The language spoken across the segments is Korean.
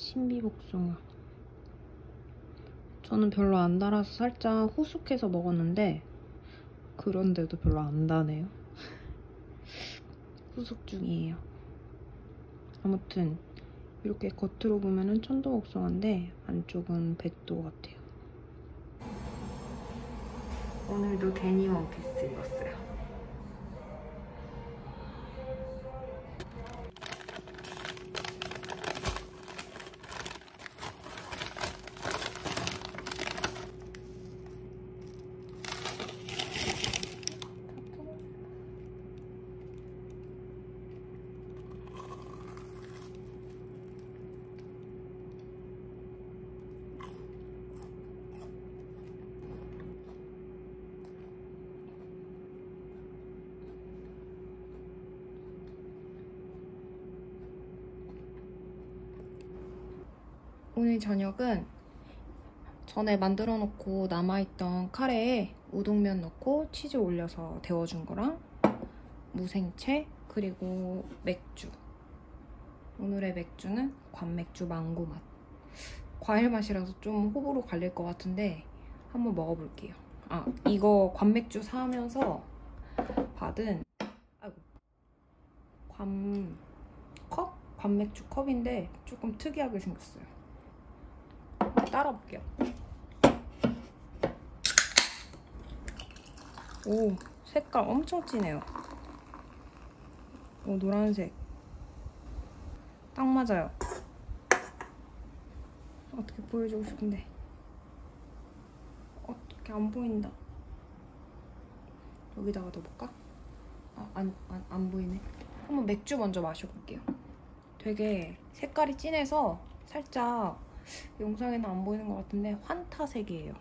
신비복숭아. 저는 별로 안 달아서 살짝 후숙해서 먹었는데 그런데도 별로 안 다네요. 후숙 중이에요. 아무튼 이렇게 겉으로 보면은 천도복숭아인데 안쪽은 백도 같아요. 오늘도 데님 원피스 입었어요. 오늘 저녁은 전에 만들어 놓고 남아있던 카레에 우동면 넣고 치즈 올려서 데워준 거랑 무생채 그리고 맥주. 오늘의 맥주는 관맥주 망고 맛. 과일 맛이라서 좀 호불호 갈릴 것 같은데 한번 먹어볼게요. 아, 이거 관맥주 사면서 받은 관맥주 컵인데 조금 특이하게 생겼어요. 따라 볼게요. 오, 색깔 엄청 진해요. 오, 노란색. 딱 맞아요. 어떻게 보여주고 싶은데 어떻게 안 보인다. 여기다가 넣어볼까? 안 보이네. 한번 맥주 먼저 마셔볼게요. 되게 색깔이 진해서 살짝 영상에는 안 보이는 것 같은데 환타색이에요.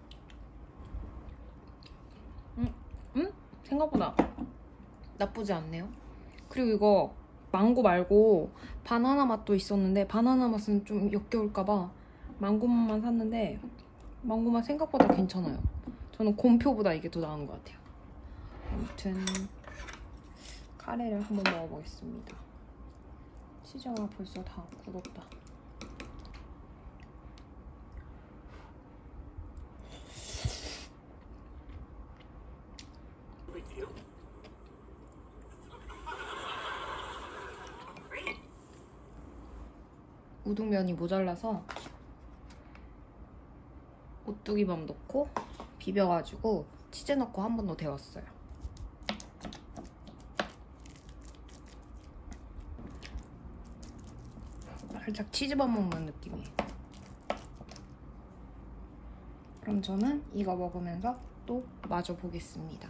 생각보다 나쁘지 않네요. 그리고 이거 망고 말고 바나나 맛도 있었는데 바나나 맛은 좀 역겨울까봐 망고 맛만 샀는데 망고 맛 생각보다 괜찮아요. 저는 곰표보다 이게 더 나은 것 같아요. 아무튼 카레를 한번 먹어보겠습니다. 치즈가 벌써 다 굳었다. 우동면이 모자라서 오뚜기밥 넣고 비벼가지고 치즈 넣고 한 번 더 데웠어요. 살짝 치즈밥 먹는 느낌이에요. 그럼 저는 이거 먹으면서 또 마저 보겠습니다.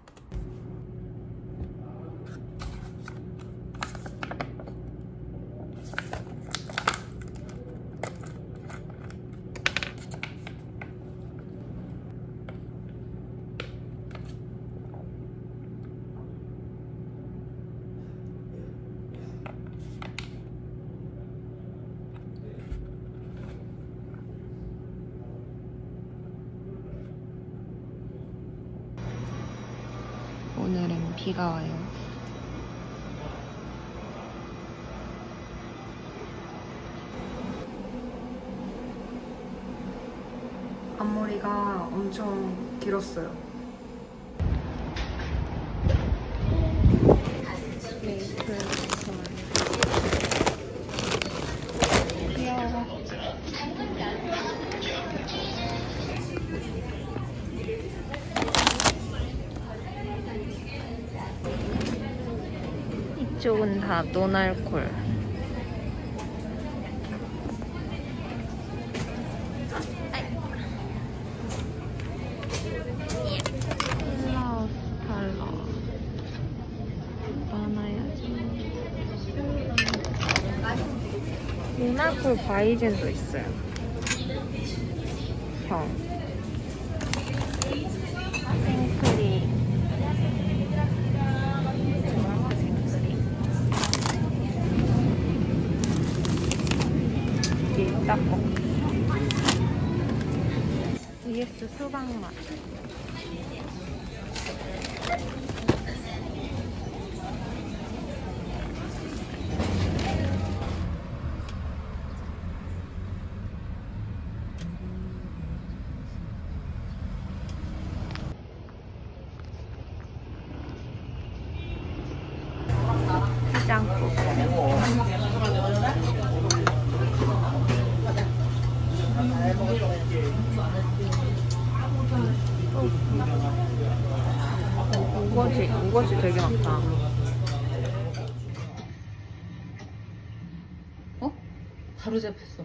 오늘은 비가 와요. 앞머리가 엄청 길었어요. 귀여워. 이쪽은 다 노날콜. 달라. 많아야지. 노날콜 바이젠도 있어요. 형. 생크림. 떡볶이. vs 수박맛. 요것이 되게 많다. 어? 바로 잡혔어.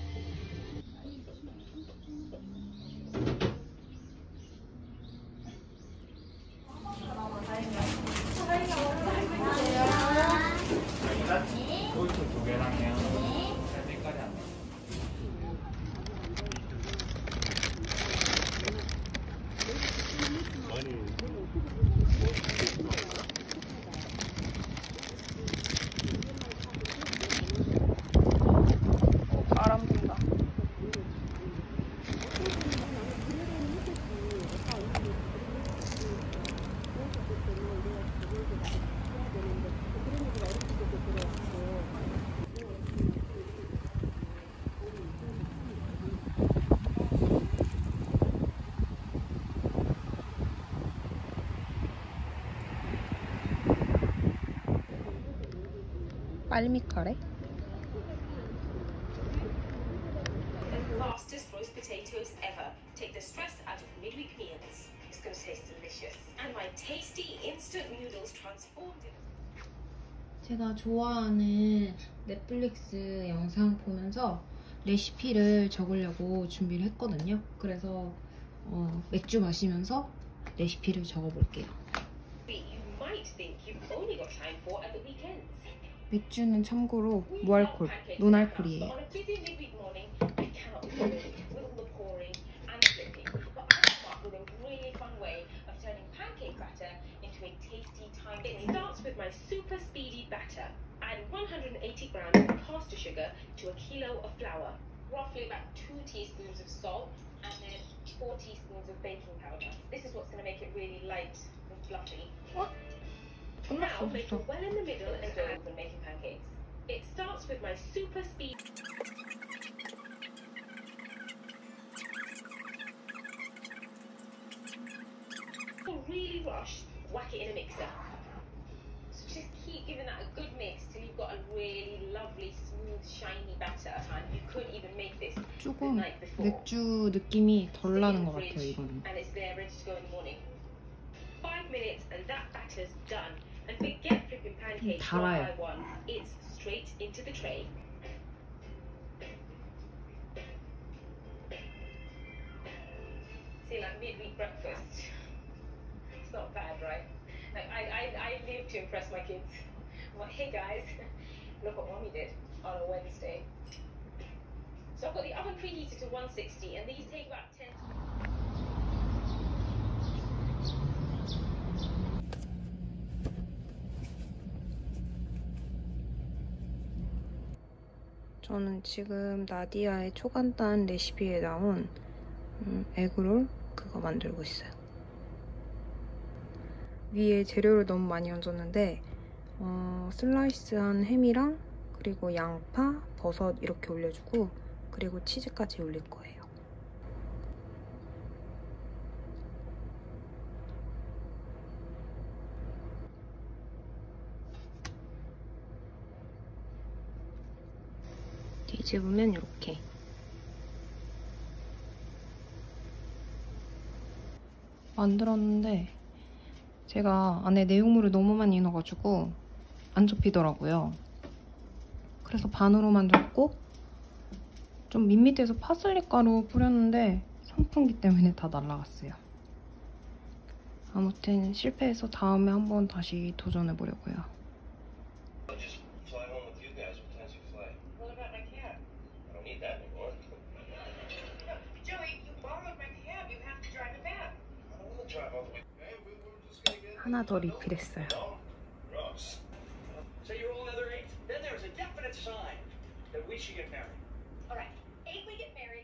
바람 분다. 빨미카레? Fastest roast potatoes ever. Take the stress out of midweek meals. It's gonna taste delicious. And my tasty instant noodles transformed it. 제가 좋아하는 넷플릭스 영상 보면서 레시피를 적으려고 준비를 했거든요. 그래서 맥주 마시면서 레시피를 적어볼게요. You might think you've only got time for at the weekends. 맥주는 참고로 무알콜, 논알콜이에요. On a busy midweek morning, I cannot be bothered with all the pouring and the flipping. But I come up with a really fun way of turning pancake batter into a tasty time. It starts with my super speedy batter. Add 180 grams of caster sugar to a kilo of flour. Roughly about 2 teaspoons of salt and then 4 teaspoons of baking powder. This is what's going to make it really light and fluffy. What? Now make it well in the middle and add when making pancakes. It starts with my super speed. Don't really rush, whack it in a mixer. So just keep giving that a good mix till you've got a really lovely, smooth, shiny batter. You could even make this the 조금 night before. 맥주 느낌이 덜 나는 것 같아요, 이거는. And it's there ready to go in the morning. 5 minutes and that batter's done. And forget flipping pancakes one by one. It's straight into the tray. See, like midweek breakfast. It's not bad, right? Like I live to impress my kids. I'm like, hey guys, look what mommy did on a Wednesday. So I've got the oven preheated to 160, and these take about 10. 저는 지금 나디아의 초간단 레시피에 나온 에그롤 그거 만들고 있어요. 위에 재료를 너무 많이 얹었는데 슬라이스한 햄이랑 그리고 양파, 버섯 이렇게 올려주고 그리고 치즈까지 올릴 거예요. 뒤집으면 이렇게. 만들었는데 제가 안에 내용물을 너무 많이 넣어가지고 안 접히더라고요. 그래서 반으로 만들었고 좀 밋밋해서 파슬리 가루 뿌렸는데 선풍기 때문에 다 날아갔어요. 아무튼 실패해서 다음에 한번 다시 도전해보려고요. 하나 더 리필했어요. So you're all other 8? Then there's a definite sign that we should get married. All right, if we get married.